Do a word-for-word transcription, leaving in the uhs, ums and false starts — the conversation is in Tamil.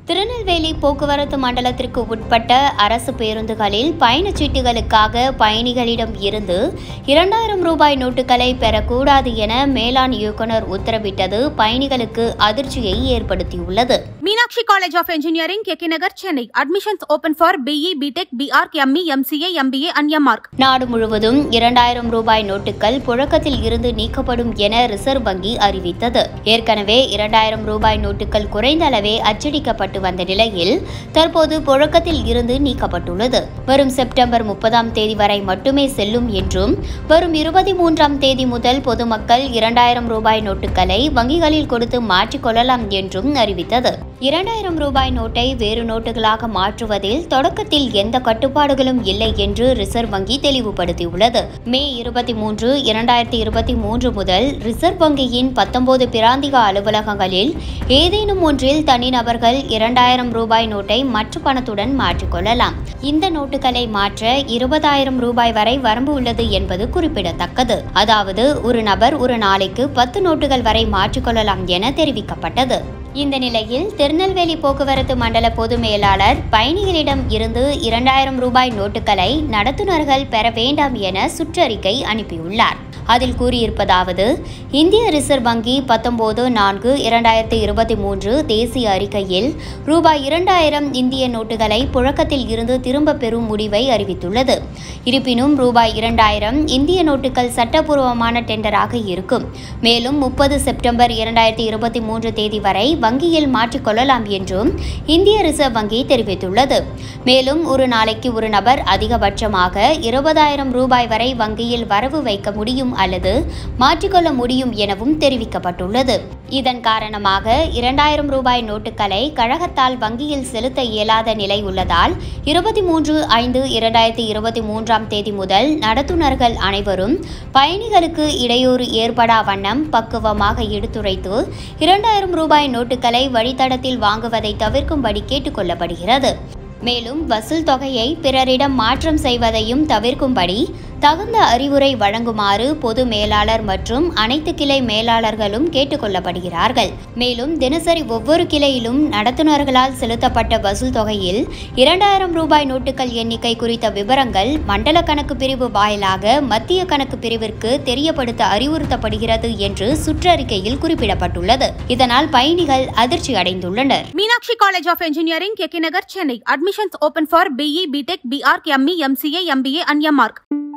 திருநெல்வேலி போக்குவரத்து மண்டலத்திற்கு உட்பட்ட அரசு பேருந்துகளில் பயணச்சீட்டுகளுக்காக பயணிகளிடம் இருந்து இரண்டாயிரம் ரூபாய் நோட்டுகளை பெறக்கூடாது என மேலாண் இயக்குநர் உத்தரவிட்டது பயணிகளுக்கு அதிர்ச்சியை ஏற்படுத்தியுள்ளது. Meenakshi college of engineering, K K Nagar, Chennai. Admissions open for BE, BTech, BArch, ME, MCA, MBA and MArch. நாடு முழுவதும் இரண்டாயிரம் ரூபாய் நோட்டுகள் புழக்கத்தில் இருந்து நீக்கப்படும் என ரிசர்வ் வங்கி அறிவித்தது. ஏற்கனவே இரண்டாயிரம் ரூபாய் நோட்டுகள் குறைந்த அளவே அச்சடிக்கப்பட்டு வந்த நிலையில் தற்போது புழக்கத்தில் இருந்து நீக்கப்பட்டுள்ளது. வரும் செப்டம்பர் முப்பதாம் தேதி வரை மட்டுமே செல்லும் என்றும் வரும் இருபத்தி மூன்றாம் தேதி முதல் பொதுமக்கள் இரண்டாயிரம் ரூபாய் நோட்டுகளை வங்கிகளில் கொடுத்து மாற்றிக்கொள்ளலாம் என்றும் அறிவித்தது. இரண்டாயிரம் ரூபாய் நோட்டை வேறு நோட்டுகளாக மாற்றுவதில் தொடக்கத்தில் எந்த கட்டுப்பாடுகளும் இல்லை என்று ரிசர்வ் வங்கி தெளிவுபடுத்தியுள்ளது. மே இருபத்தி மூன்று இரண்டாயிரத்தி இருபத்தி மூன்று முதல் ரிசர்வ் வங்கியின் பத்தொன்பது பிராந்திய அலுவலகங்களில் ஏதேனும் ஒன்றில் தனிநபர்கள் இரண்டாயிரம் ரூபாய் நோட்டை மற்ற பணத்துடன் மாற்றிக்கொள்ளலாம். இந்த நோட்டுகளை மாற்ற இருபதாயிரம் ரூபாய் வரை வரம்பு உள்ளது என்பது குறிப்பிடத்தக்கது. அதாவது ஒரு நபர் ஒரு நாளைக்கு பத்து நோட்டுகள் வரை மாற்றிக்கொள்ளலாம் என தெரிவிக்கப்பட்டது. இந்த நிலையில் திருநெல்வேலி போக்குவரத்து மண்டல பொது மேலாளர் பயணிகளிடம் இருந்து இரண்டாயிரம் ரூபாய் நோட்டுகளை நடத்துனர்கள் பெற வேண்டாம் என சுற்றறிக்கை அனுப்பியுள்ளார். அதில் கூறியிருப்பதாவது: இந்திய ரிசர்வ் வங்கி பத்தொன்பது நான்கு இரண்டாயிரத்தி இருபத்தி மூன்று தேசிய அறிக்கையில் ரூபாய் இரண்டாயிரம் இந்திய நோட்டுகளை புழக்கத்தில் இருந்து திரும்ப பெறும் முடிவை அறிவித்துள்ளது. இருப்பினும் ரூபாய் இரண்டாயிரம் இந்திய நோட்டுகள் சட்டப்பூர்வமான டெண்டராக இருக்கும். மேலும் முப்பது செப்டம்பர் இரண்டாயிரத்தி இருபத்தி மூன்று தேதி வரை வங்கியில் மாற்றிக்கொள்ளலாம் என்றும் இந்திய ரிசர்வ் வங்கி தெரிவித்துள்ளது. மேலும் ஒரு நாளைக்கு ஒரு நபர் அதிகபட்சமாக இருபதாயிரம் ரூபாய் வரை வங்கியில் வரவு வைக்க முடியும் அல்லது மாற்றிக்கொள்ள முடியும் எனவும் தெரிவிக்கப்பட்டுள்ளது. இதன் காரணமாக இரண்டாயிரம் ரூபாய் நோட்டுகளை கழகத்தால் வங்கியில் செலுத்த இயலாத நிலை உள்ளதால் இருபத்தி மூன்று ஐந்து இரண்டாயிரத்தி இருபத்தி மூன்றாம் தேதி முதல் நடத்துனர்கள் அனைவரும் பயணிகளுக்கு இடையூறு ஏற்படா வண்ணம் பக்குவமாக எடுத்துரைத்து இரண்டாயிரம் ரூபாய் நோட்டுகளை வழித்தடத்தில் வாங்குவதை தவிர்க்கும்படி கேட்டுக் கொள்ளப்படுகிறது. மேலும் வசூல் தொகையை பிறரிடம் மாற்றம் செய்வதையும் தவிர்க்கும்படி தகுந்த அறிவுரை வழங்குமாறு பொது மேலாளர் மற்றும் அனைத்து கிளை மேலாளர்களும் கேட்டுக் கொள்ளப்படுகிறார்கள். மேலும் தினசரி ஒவ்வொரு கிளையிலும் நடத்துனர்களால் செலுத்தப்பட்ட வசூல் தொகையில் இரண்டாயிரம் ரூபாய் நோட்டுகள் எண்ணிக்கை குறித்த விவரங்கள் மண்டல கணக்கு பிரிவு வாயிலாக மத்திய கணக்கு பிரிவிற்கு தெரியப்படுத்த அறிவுறுத்தப்படுகிறது என்று சுற்றறிக்கையில் குறிப்பிடப்பட்டுள்ளது. இதனால் பயணிகள் அதிர்ச்சி அடைந்துள்ளனர். Meenakshi college of engineering, K K Nagar, Chennai. Admissions open for BE, BTech, BArch, ME, MCA, MBA and MArch.